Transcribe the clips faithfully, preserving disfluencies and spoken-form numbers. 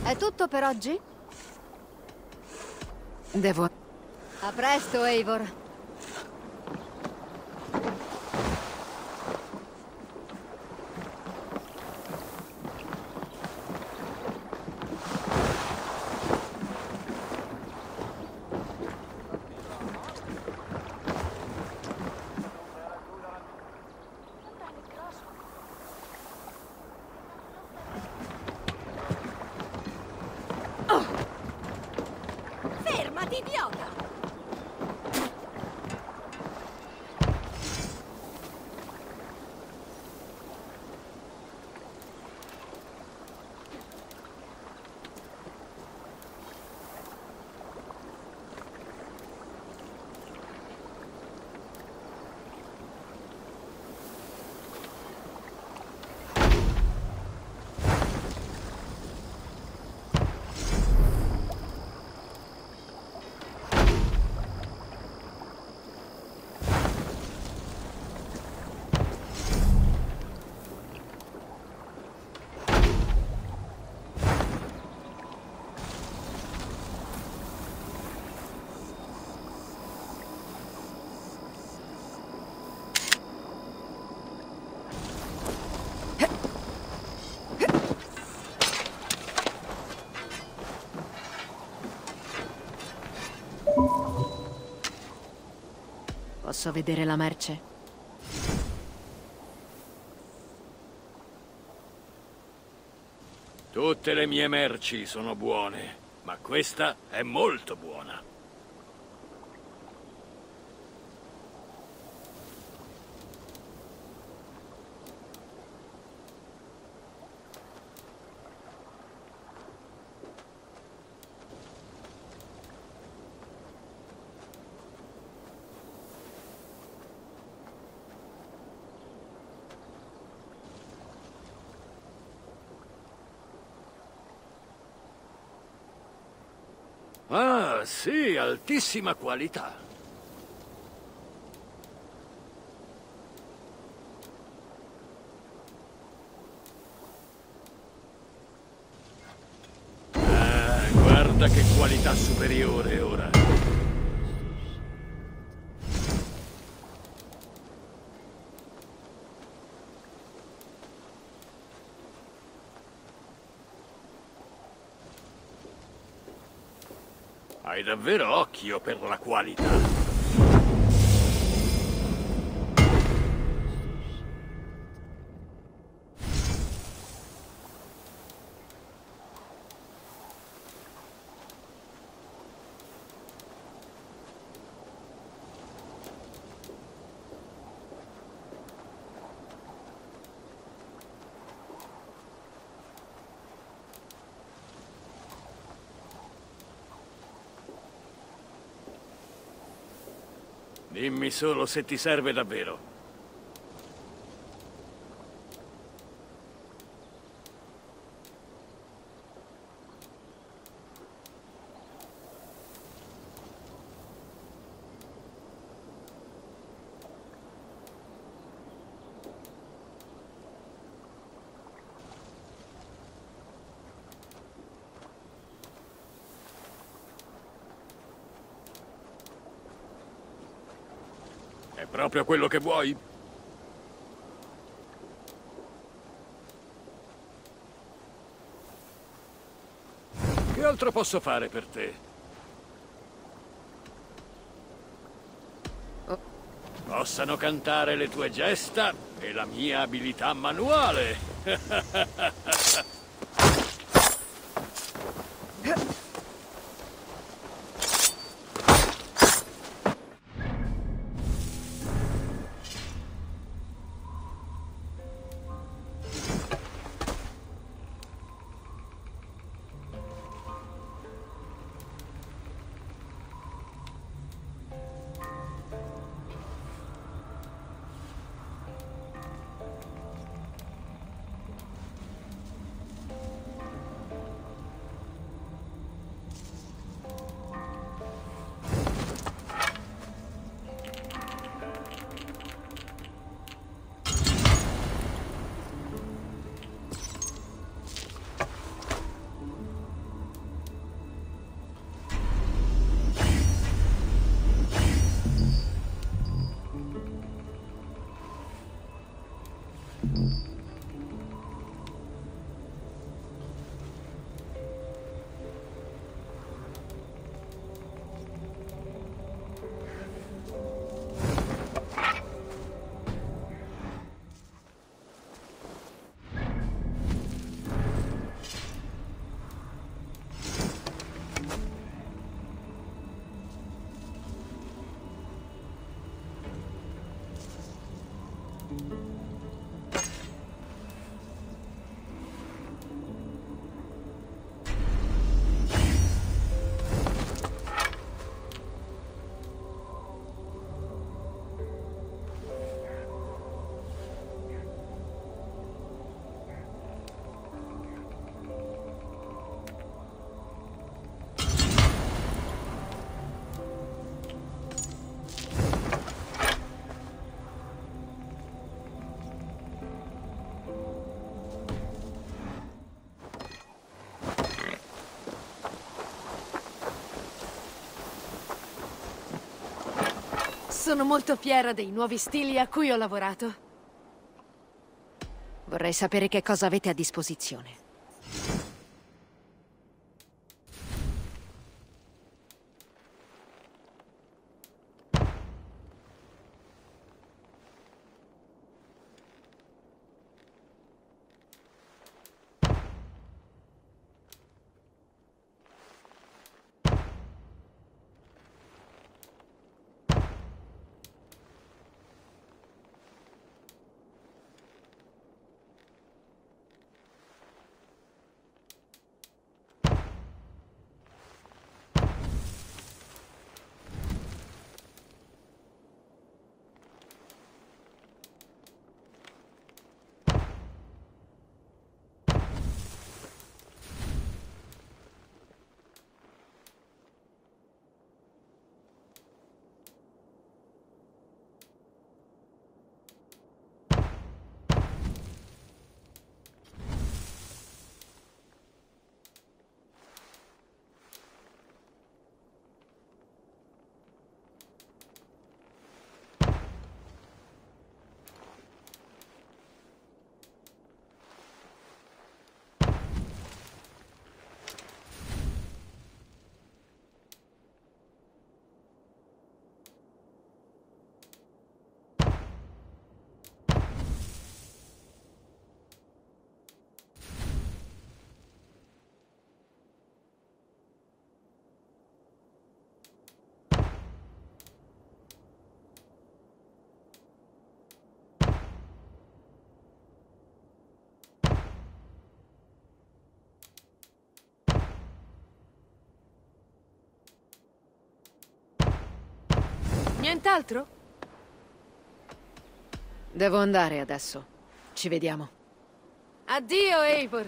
È tutto per oggi? Devo... A presto, Eivor. Fermati, idiota! Posso vedere la merce? Tutte le mie merci sono buone, ma questa è molto buona. Ah, sì, altissima qualità. Ah, guarda che qualità superiore ora. Hai davvero occhio per la qualità. Dimmi solo se ti serve davvero. È proprio quello che vuoi? Che altro posso fare per te? Possano cantare le tue gesta e la mia abilità manuale. Sono molto fiera dei nuovi stili a cui ho lavorato. Vorrei sapere che cosa avete a disposizione. Nient'altro? Devo andare adesso. Ci vediamo. Addio, Eivor.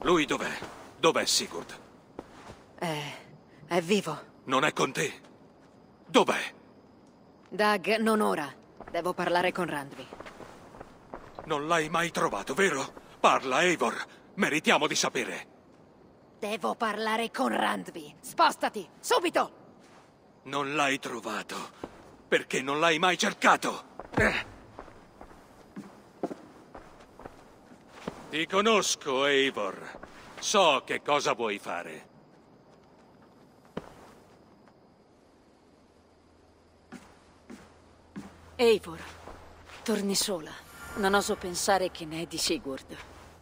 Lui dov'è? Dov'è Sigurd? È... è vivo. Non è con te? Dov'è? Doug, non ora. Devo parlare con Randvi. Non l'hai mai trovato, vero? Parla, Eivor. Meritiamo di sapere. Devo parlare con Randvi. Spostati, subito! Non l'hai trovato. Perché non l'hai mai cercato. Eh. Ti conosco, Eivor. So che cosa vuoi fare. Eivor, torni sola. Non oso pensare che ne è di Sigurd.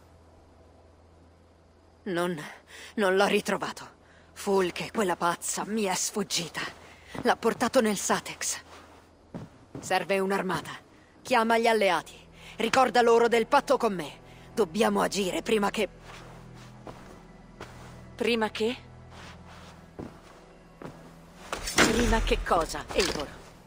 Non... non l'ho ritrovato. Fulke, quella pazza, mi è sfuggita. L'ha portato nel Satex. Serve un'armata. Chiama gli alleati. Ricorda loro del patto con me. Dobbiamo agire prima che... Prima che? Prima che cosa, Eivor?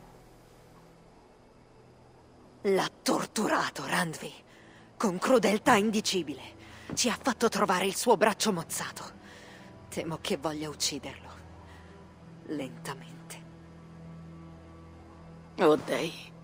L'ha torturato, Randvi. Con crudeltà indicibile. Ci ha fatto trovare il suo braccio mozzato. Temo che voglia ucciderlo. Lentamente. Oh, dei.